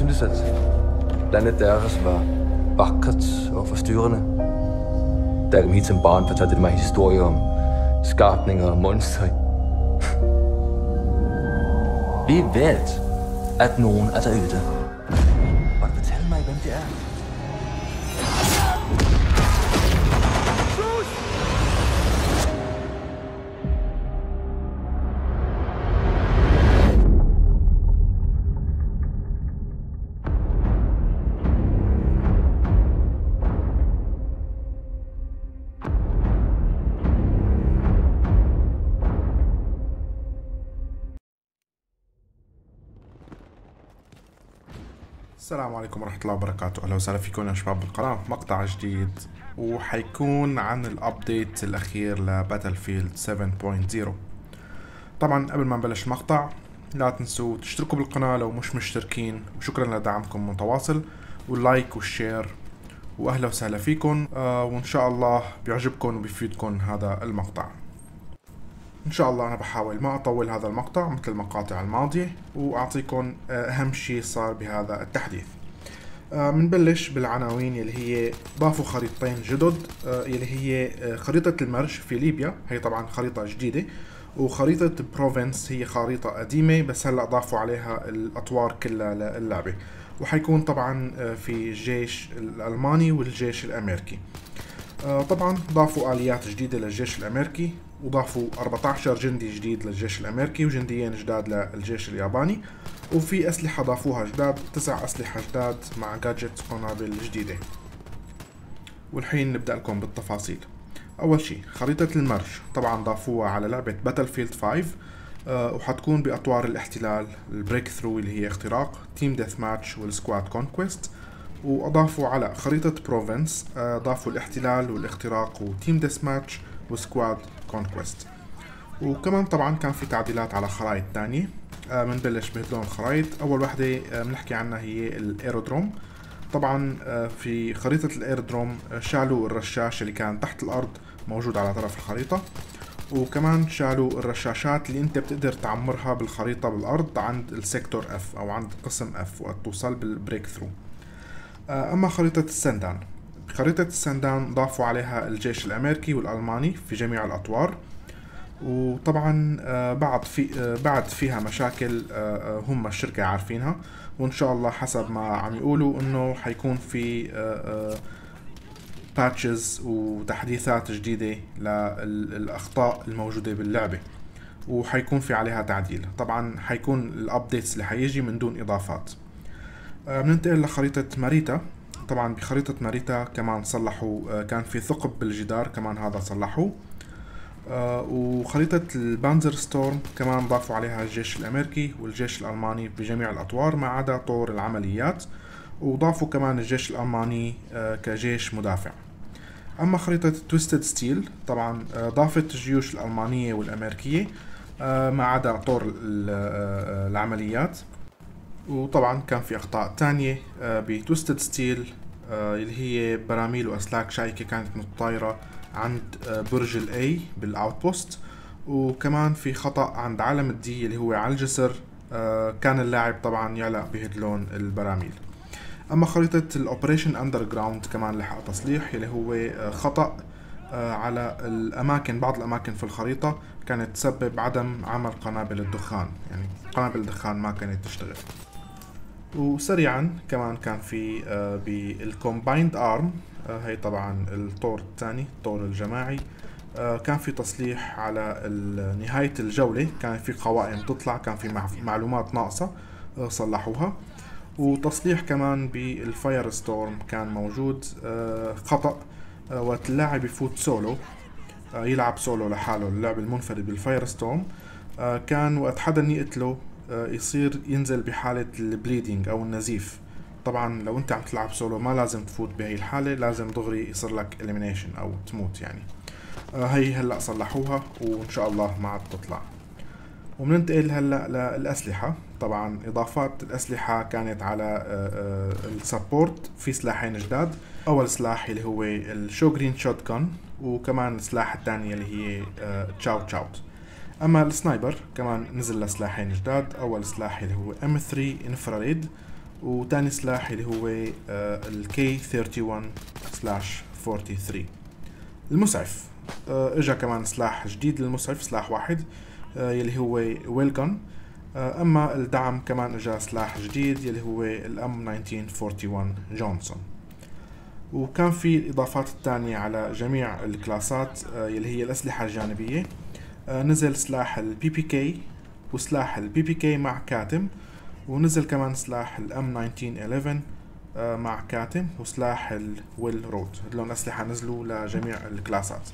syntes, at landet deres var vakkert og forstyrrende. Da jeg kom hit som barn, fortalte det mig historier om skabninger og monstre. Vi ved, at nogen er derude. Og fortæl mig, hvem det er. السلام عليكم ورحمة الله وبركاته. أهلا وسهلا فيكم يا شباب بالقناة. مقطع جديد وحيكون عن الابديت الأخير لباتلفيلد 7.0. طبعا قبل ما نبلش المقطع لا تنسوا تشتركوا بالقناة لو مش مشتركين، وشكرا لدعمكم متواصل، واللايك والشير، وأهلا وسهلا فيكم. وإن شاء الله بيعجبكم وبيفيدكم هذا المقطع. إن شاء الله أنا بحاول ما أطول هذا المقطع مثل المقاطع الماضية، وأعطيكم أهم شيء صار بهذا التحديث. منبلش بالعناوين اللي هي ضافوا خريطتين جدد، اللي هي خريطة المرج في ليبيا، هي طبعا خريطة جديدة، وخريطة بروفنس هي خريطة قديمة بس هلأ ضافوا عليها الأطوار كلها للعبة، وحيكون طبعا في الجيش الألماني والجيش الأمريكي. طبعا ضافوا آليات جديدة للجيش الأمريكي، وضافوا 14 جندي جديد للجيش الأمريكي وجنديين جداد للجيش الياباني، وفي أسلحة ضافوها جداد، 9 أسلحة جداد مع جادجت قنابل جديدة. والحين نبدأ لكم بالتفاصيل. أول شيء خريطة المرج طبعا ضافوها على لعبة باتلفيلد 5، وحتكون بأطوار الاحتلال، البريك ثرو اللي هي اختراق، تيم ديث ماتش، والسكواد كونكويست. وأضافوا على خريطة بروفنس ضافوا الاحتلال والاختراق وتيم ديث ماتش وسكواد كونكويست. وكمان طبعا كان في تعديلات على خرائط تانية. منبلش بهدول الخرائط. أول وحدة بنحكي عنها هي الأيرودروم. طبعا في خريطة الأيرودروم شالوا الرشاش اللي كان تحت الأرض موجود على طرف الخريطة، وكمان شالوا الرشاشات اللي انت بتقدر تعمرها بالخريطة بالأرض عند السيكتور F أو عند قسم F وقت توصل بالبريك ثرو. أما خريطة السندان، بخريطة السندان ضافوا عليها الجيش الأمريكي والألماني في جميع الأطوار، وطبعا بعد فيها مشاكل هم الشركة عارفينها، وإن شاء الله حسب ما عم يقولوا إنه حيكون في باتشز وتحديثات جديدة للأخطاء الموجودة باللعبة، وحيكون في عليها تعديل. طبعا حيكون الأبديتس اللي حيجي من دون إضافات. بننتقل لخريطة ماريتا. طبعا بخريطة ماريتا كمان صلحوا، كان في ثقب بالجدار كمان هذا صلحوه. وخريطة البانزر ستورم كمان ضافوا عليها الجيش الأمريكي والجيش الألماني بجميع الأطوار ما عدا طور العمليات، وضافوا كمان الجيش الألماني كجيش مدافع. أما خريطة تويستد ستيل طبعا ضافت الجيوش الألمانية والأمريكية ما عدا طور العمليات. وطبعا كان في أخطاء تانية بتويستد ستيل، اللي هي براميل وأسلاك شائكة كانت متطايرة عند برج الأي بالأوتبوست، وكمان في خطأ عند عالم الدي اللي هو على الجسر، كان اللاعب طبعا يعلق بهدلون البراميل. أما خريطة الأوبريشن أندرجراوند كمان لحق تصليح، اللي هو خطأ على الأماكن، بعض الأماكن في الخريطة كانت تسبب عدم عمل قنابل الدخان، يعني قنابل الدخان ما كانت تشتغل. وسريعا كمان كان في بالكومبايند ارم، هي طبعا الطور الثاني، الطور الجماعي، كان في تصليح على نهاية الجولة، كان في قوائم تطلع، كان في معلومات ناقصة صلحوها. وتصليح كمان بالفاير ستورم كان موجود خطأ وقت اللاعب يفوت سولو، يلعب سولو لحاله، اللعب المنفرد بالفاير ستورم، كان وقت حدا يقتله يصير ينزل بحالة البليدنج أو النزيف. طبعا لو انت عم تلعب سولو ما لازم تفوت بهي الحالة، لازم دغري يصير لك إليمينيشن أو تموت يعني. هي هلأ صلحوها وإن شاء الله ما عاد تطلع. وبننتقل هلأ للأسلحة. طبعا إضافات الأسلحة كانت على السبورت، في سلاحين جداد. أول سلاح اللي هو الشوغرين شوت جان، وكمان السلاح الثاني اللي هي تشاو تشاوت. اما السنايبر كمان نزل له سلاحين جداد، اول سلاح اللي هو M3 انفراريد، وتاني سلاح اللي هو ال K31/43. المسعف اجا كمان سلاح جديد للمسعف، سلاح واحد يلي هو ويل جن. اما الدعم كمان اجا سلاح جديد يلي هو الام 1941 جونسون. وكان في الاضافات الثانية على جميع الكلاسات يلي هي الاسلحة الجانبية. نزل سلاح البي بي كي وسلاح البي بي كي مع كاتم، ونزل كمان سلاح الام 1911 مع كاتم وسلاح الويل رود. هدلون اسلحة نزلوا لجميع الكلاسات.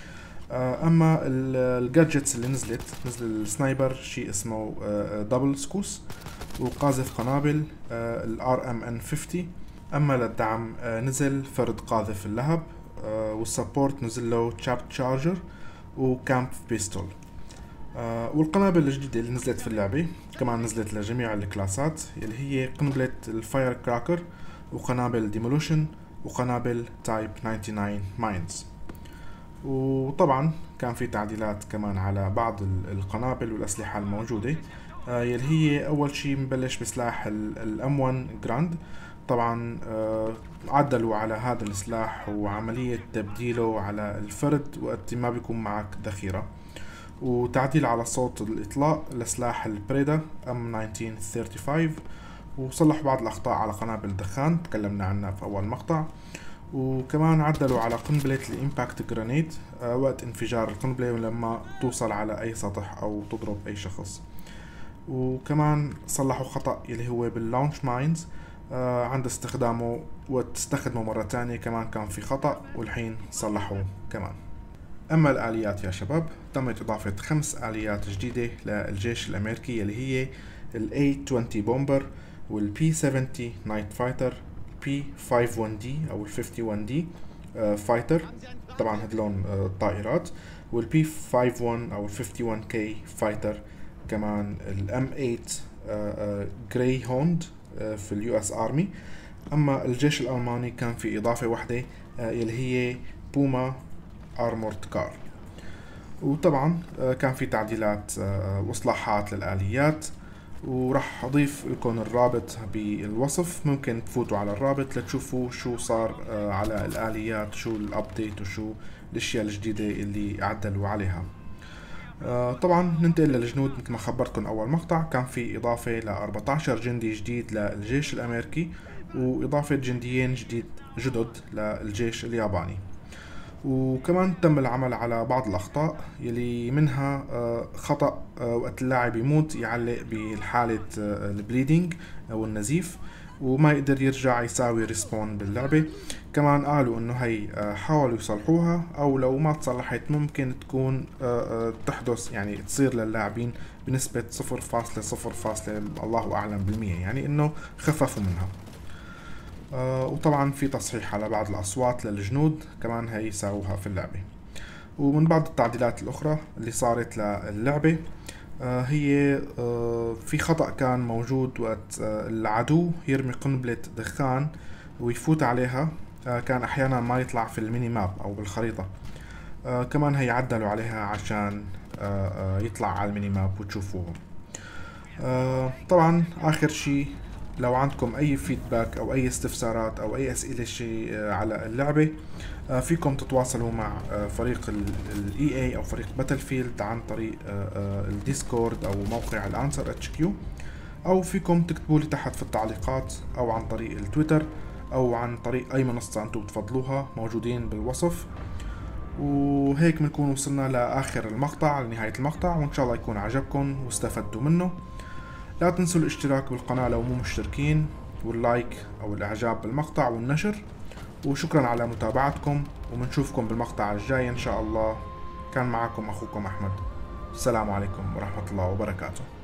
اما الجادجتس اللي نزل السنايبر شيء اسمه دبل سكوس، وقاذف قنابل الار ام ان 50. اما للدعم نزل فرد قاذف اللهب، والسبورت نزل له تشاب تشارجر وكامب بيستول. والقنابل الجديدة اللي نزلت في اللعبة كمان نزلت لجميع الكلاسات، اللي هي قنبلة الفاير كراكر وقنابل ديمولوشن وقنابل تايب 99 ماينز. وطبعا كان في تعديلات كمان على بعض القنابل والأسلحة الموجودة، يلي هي أول شي مبلش بسلاح الام 1 جراند. طبعا عدلوا على هذا السلاح وعملية تبديله على الفرد وقت ما بيكون معك ذخيرة، وتعديل على صوت الإطلاق لسلاح البريدا ام 1935، وصلحوا بعض الأخطاء على قنابل الدخان تكلمنا عنها في أول مقطع. وكمان عدلوا على قنبلة الإمباكت جرانيد وقت انفجار القنبلة لما توصل على أي سطح أو تضرب أي شخص. وكمان صلحوا خطأ اللي هو باللونش ماينز عند استخدامه وتستخدمه مرة تانية، كمان كان في خطأ والحين صلحوه كمان. أما الآليات يا شباب، تمت إضافة 5 آليات جديدة للجيش الأمريكي اللي هي ال A-20 بومبر وال P-70 نايت فايتر، P-51D أو ال 51D فايتر، طبعا هدلون الطائرات، وال P-51 أو ال 51K فايتر، كمان ال M8 جراي هوند في اليو اس ارمي. اما الجيش الالماني كان في اضافة واحدة اللي هي بوما ارمورد كار. وطبعا كان في تعديلات واصلاحات للآليات، وراح اضيف لكم الرابط بالوصف، ممكن تفوتوا على الرابط لتشوفوا شو صار على الآليات، شو الابديت وشو الاشياء الجديدة اللي عدلوا عليها. طبعا ننتقل للجنود. مثل ما خبرتكم اول مقطع كان في اضافة ل 14 جندي جديد للجيش الامريكي، واضافة جنديين جدد للجيش الياباني. وكمان تم العمل على بعض الاخطاء يلي منها خطأ وقت اللاعب يموت يعلق بالحالة البليدنج او النزيف وما يقدر يرجع يساوي ريسبون باللعبة. كمان قالوا انه هي حاولوا يصلحوها، او لو ما تصلحت ممكن تكون تحدث يعني تصير للاعبين بنسبة 0.0 الله اعلم بالمية، يعني انه خففوا منها. وطبعا في تصحيح على بعض الاصوات للجنود كمان هي ساووها في اللعبة. ومن بعض التعديلات الاخرى اللي صارت للعبة هي في خطأ كان موجود وقت العدو يرمي قنبلة دخان ويفوت عليها، كان احيانا ما يطلع في الميني ماب او بالخريطة. كمان هي عدلوا عليها عشان يطلع على الميني ماب وتشوفوه. طبعا اخر شي، لو عندكم اي فيدباك او اي استفسارات او اي اسئلة شي على اللعبة، فيكم تتواصلوا مع فريق ال EA او فريق باتلفيلد عن طريق الديسكورد او موقع الانسر HQ، او فيكم تكتبوا لي تحت في التعليقات، او عن طريق التويتر، او عن طريق اي منصة انتم بتفضلوها موجودين بالوصف. وهيك بنكون وصلنا لاخر المقطع، لنهاية المقطع، وان شاء الله يكون عجبكم واستفدتوا منه. لا تنسوا الاشتراك بالقناة لو مو مشتركين، واللايك او الاعجاب بالمقطع والنشر. وشكرا على متابعتكم، وبنشوفكم بالمقطع الجاي ان شاء الله. كان معكم اخوكم احمد. السلام عليكم ورحمة الله وبركاته.